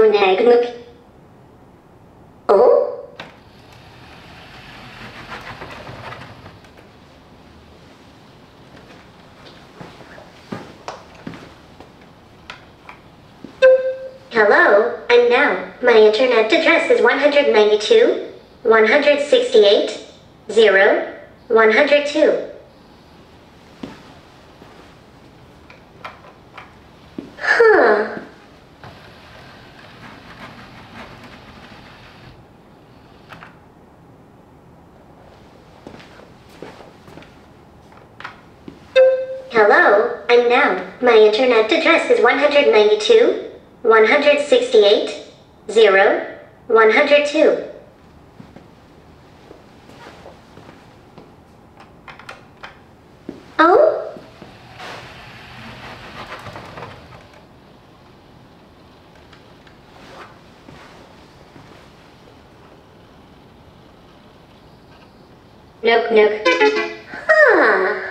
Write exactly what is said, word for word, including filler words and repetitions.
nag look. Oh? Hello, I'm Nao. My internet address is one ninety-two, one sixty-eight, zero, one oh two. Huh. Hello, I'm Nao. My internet address is one ninety-two, one sixty-eight, zero, one oh two. Oh? Nope, nope. Huh.